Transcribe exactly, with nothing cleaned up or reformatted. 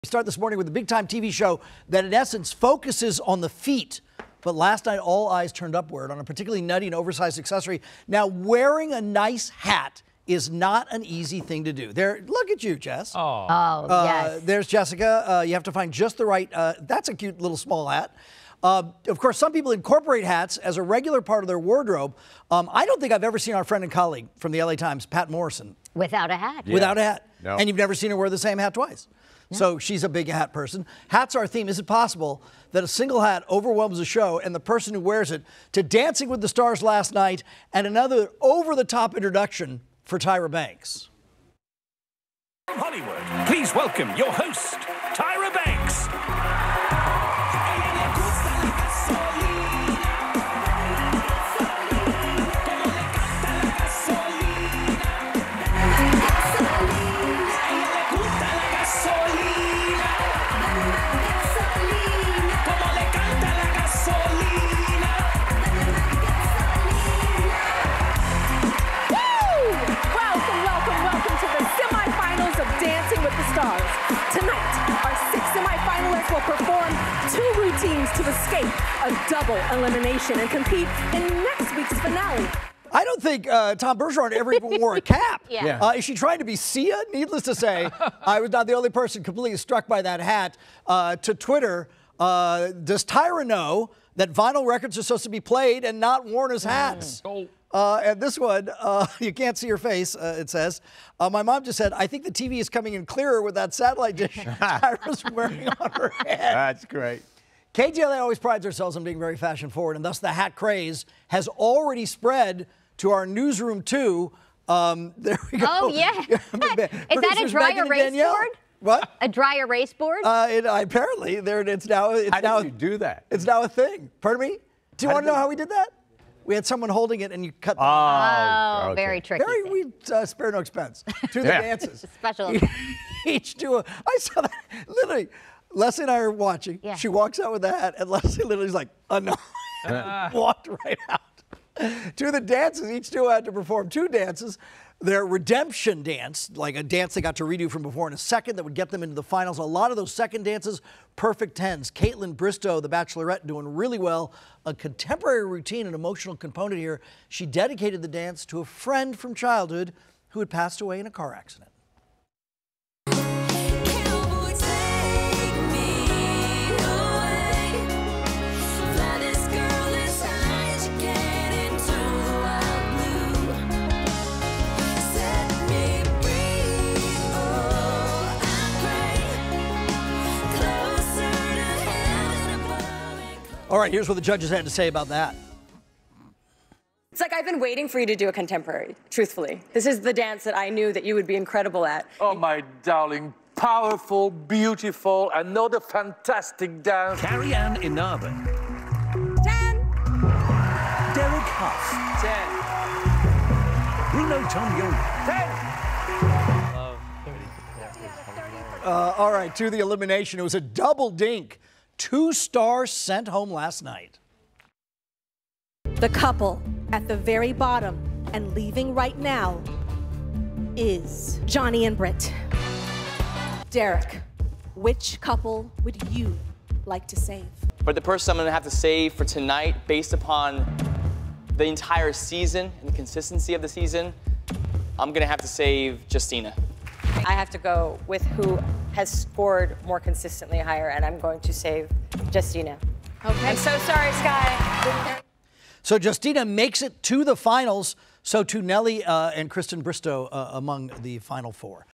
We start this morning with a big-time T V show that, in essence, focuses on the feet. But last night, all eyes turned upward on a particularly nutty and oversized accessory. Now, wearing a nice hat is not an easy thing to do. There, look at you, Jess. Oh, oh uh, yes. There's Jessica. Uh, you have to find just the right. Uh, that's a cute little small hat. Uh, of course, some people incorporate hats as a regular part of their wardrobe. Um, I don't think I've ever seen our friend and colleague from the L A Times, Pat Morrison, without a hat. Yeah. Without a hat. No. And you've never seen her wear the same hat twice. No. So she's a big hat person. Hats are our theme. Is it possible that a single hat overwhelms the show and the person who wears it to Dancing with the Stars last night and another over-the-top introduction for Tyra Banks? Hollywood, please welcome your host, Tyra Banks. Tonight, our six semifinalists will perform two routines to escape a double elimination and compete in next week's finale. I don't think uh, Tom Bergeron ever even wore a cap. Yeah. Yeah. Uh, is she trying to be Sia? Needless to say, I was not the only person completely struck by that hat. Uh, to Twitter, uh, does Tyra know that vinyl records are supposed to be played and not worn as hats? Mm. Oh. Uh, and this one, uh, you can't see her face, uh, it says. Uh, my mom just said, I think the T V is coming in clearer with that satellite dish Tyra's wearing on her head. That's great. K T L A always prides ourselves on being very fashion forward, and thus the hat craze has already spread to our newsroom, too. Um, there we go. Oh, yeah. Is that a dry erase board? What? A dry erase board? Uh, it, uh, apparently, there it's now. It's How now, did you do that? It's now a thing. Pardon me? Do you How want to did know they- how we did that? We had someone holding it, and you cut. Oh, oh okay. very tricky. Very, thing. we uh, spare no expense to the Yeah. dances. Special. Each do a. I saw that literally. Leslie and I are watching. Yeah. She walks out with the hat, and Leslie literally is like, "Oh no," walked right out. To the dances, each two had to perform two dances. Their redemption dance, like a dance they got to redo from before in a second that would get them into the finals. A lot of those second dances, perfect tens. Caitlin Bristow, the Bachelorette, doing really well. A contemporary routine and emotional component here. She dedicated the dance to a friend from childhood who had passed away in a car accident. All right, here's what the judges had to say about that. It's like I've been waiting for you to do a contemporary, truthfully. This is the dance that I knew that you would be incredible at. Oh, my darling, powerful, beautiful, another fantastic dance. Carrie Ann Inaba. Ten. Derek Huff. Ten. Bruno Tomiola. Ten. Uh, all right, to the elimination. It was a double dink. Two stars sent home last night. The couple at the very bottom and leaving right now is Johnny and Britt. Derek, which couple would you like to save? But the person I'm gonna have to save for tonight, based upon the entire season and the consistency of the season, I'm gonna have to save Justina. I have to go with who has scored more consistently higher, and I'm going to save Justina. Okay. I'm so sorry, Sky. So Justina makes it to the finals. So too Nelly uh, and Kristen Bristow uh, among the final four.